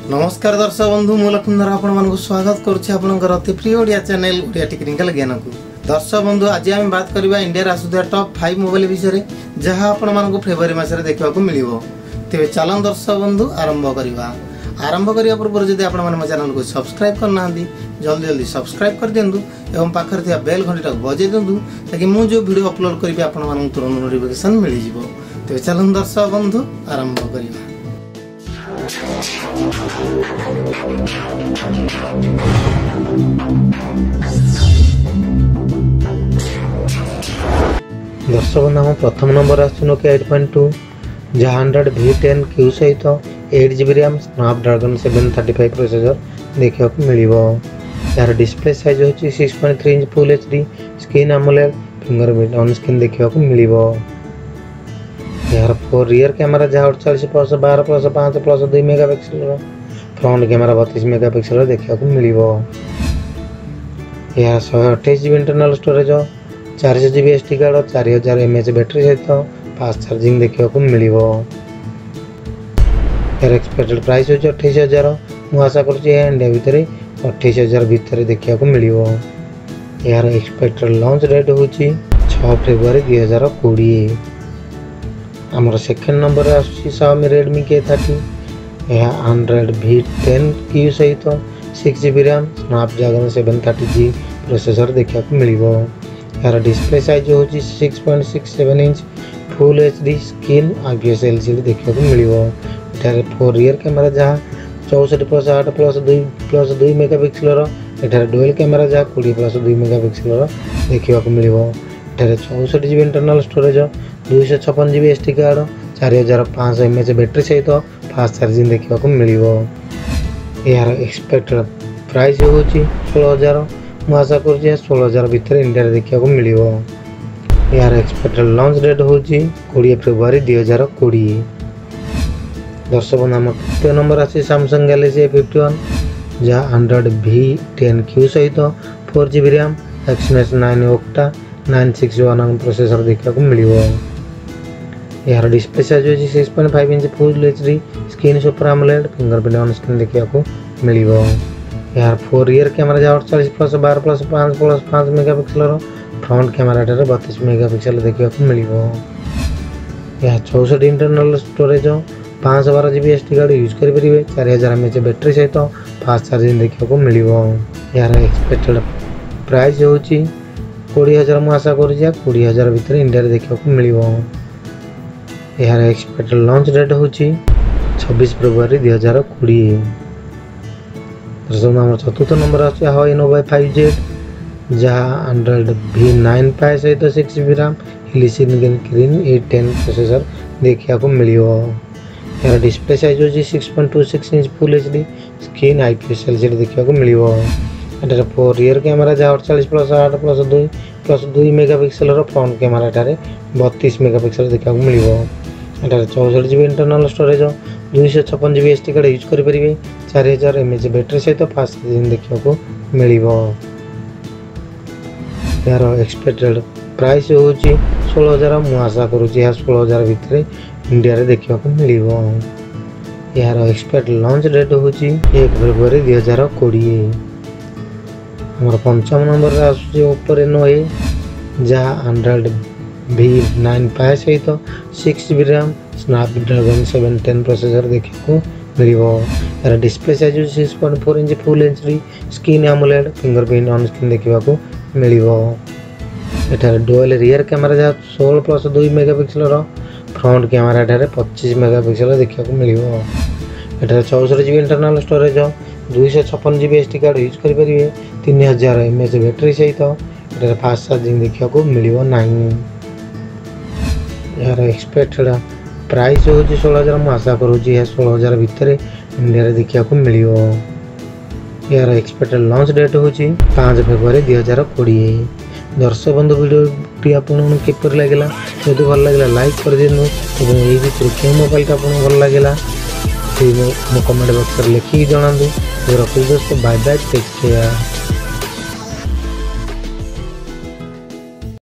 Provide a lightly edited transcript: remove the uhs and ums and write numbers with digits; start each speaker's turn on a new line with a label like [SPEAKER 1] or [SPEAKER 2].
[SPEAKER 1] नमस्कार दर्शक बंधु मु लखनधर आपन स्वागत करुच्ची आपनकर अति प्रिय ओडिया चैनल ओडिया टेक्निकल ज्ञान को। दर्शक बंधु आज आम बात करबा इंडिया आसुଥିବା टॉप 5 मोबाइल विषय जहां आपन मानको फेब्रुआरी मासरे देखा मिलिबो। तेबे चलन दर्शक बंधु आरंभ करिया पूर्व जदि आपन मन चैनल को सब्सक्राइब करना जल्दी जल्दी सब्सक्राइब कर दिंतु एवं पाखर थिया बेल घंटी बजे दिंतु ताकि मु जो वीडियो अपलोड करी आपन मन तुरंत नोटिफिकेशन मिल जिवो। तेबे चलन दर्शक बंधु आरंभ करिया। दर्शक नाम प्रथम नंबर आसु नोकिया 8.2 जहाँ 100V10 क्यू सहित 8GB रैम स्नैपड्रैगन 735 प्रोसेसर देखा मिल। यार डिस्प्ले साइज होची 6.3 inch full HD screen AMOLED fingerprint on screen देखा मिल। यार फोर रियर कैमरा जहाँ 48+12+5+2 मेगापिक्सल फ्रंट कैमरा 32 मेगापिक्सल देखा मिल। यार 128GB internal storage 400GB SD card 4000 mAh battery सहित फास्ट चार्जिंग देखा मिल। यार एक्सपेक्टेड प्राइस हो 28,000 मु आशा करुँची इंडिया भितर 28,000 भितर देखा मिल। यार एक्सपेक्टेड लॉन्च डेट हूँ 6 फेब्रुआरी 2020। आमर सेकेंड नंबर आसूँ Xiaomi Redmi K30 यह 100V10 क्यू सहित 6GB RAM Snapdragon 730G processor देखा मिल। यार डिस्प्ले साइज हूँ 6.67 inch full HD screen IPS LCD देखा मिल। इठारे फोर रियर कैमरा जहाँ 64+8+2 मेगापिक्सल एठारे डुअल कैमरा जहाँ 20+2 मेगापिक्सल देखा मिल। इठारे 64GB internal storage 256GB SD card 4500 mAh battery सहित फास्ट चार्जिंग देखा मिल। यार एक्सपेक्टेड प्राइस हूँ 16,000 मु आशा कर 16,000 भितर इंडिया देखा मिल। यार एक्सपेक्टेड लॉन्च डेट हूँ 20 फेब्रुआरी 2020। दर्शक नाम तृतीय नंबर आसी Samsung Galaxy A51 जहाँ 100V10 क्यू सहित 4GB RAM Exynos 9 Octa 961 processor देखा मिल। यार डिस्प्ले साइज हो 6.5 inch full HD screen super AMOLED fingerprint on screen देखा मिल। यार फोर रियर कैमरा जहाँ 48+12+5+5 मेगापिक्सल फ्रंट कैमरा 32 मेगापिक्सल देखा मिल। यह 64 internal storage 512GB SD card use करेंगे 4000 mAh बैटरी सहित फास्ट चार्जिंग देखा मिल। यार एक्सपेक्टेड प्राइस हूँ 20,000 मु आशा कर 20,000 भितर इंडिया देखा मिल। यार एक्सपेक्टेड लॉन्च डेट हूँ 26 फेब्रुआरी 2020। दर्शक आम चतुर्थ नंबर आस Huawei Nova 5Z जहाँ 100V9 पाए सहित 6GB रैम हिलिसिलिकॉन ग्रीन 810 प्रोसेसर देखा मिल। यार डिस्प्ले साइज हो 6.26 inch full HD screen IPS LCD देखा मिल। एटार फोर रियर कैमरा जहाँ 48+8+2 मेगापिक्सल फ्रंट कैमरा 32 मेगापिक्सल देखा मिल। एटार 64GB internal storage 256GB SD card use करेंगे 4000 mAh बैटरी सहित फास्ट चार्जिंग देखा मिल। यार एक्सपेक्टेड प्राइस हूँ 16,000 मु आशा करुँची 16,000 भितर इंडिया देखा मिल। यार एक्सपेक्टेड लॉन्च डेट हूँ 1 फेब्रुआरी 2020। हमारे पंचम नंबर आसूँ Oppo Reno A जहाँ 100V9 पाए सहित 6GB रैम स्नैपड्रैगन 710 प्रोसेसर देखा मिल। यार display size 6.4 inch full HD screen AMOLED fingerprint on screen देखा मिल। एठारे डुअल रियर कैमरा जहाँ 16+2 मेगापिक्सल फ्रंट कैमरा 25 मेगापिक्सल देखा मिल। एठारे 64GB internal storage 256GB SD card use करेंगे 3000 mAh बैटरी सहित एठारे फास्ट चार्जिंग देखा मिल नहीं। यार एक्सपेक्टेड प्राइस हूँ 16,000 मु आशा करुँची 16,000 भितर इंडिया देखा मिल। यार एक्सपेक्टेड लॉन्च डेट हूँ 5 फेब्रुआरी 2020। दर्शक बंधु वीडियो आपन किपर लगे जब भल लगे लाइक कर दिनु यही भितर क्यों मोबाइल आपको भल लगे मो कमेंट बॉक्स में लिखिकी जनातु। रखुच दोस्तों बाय बाय टेक केयर।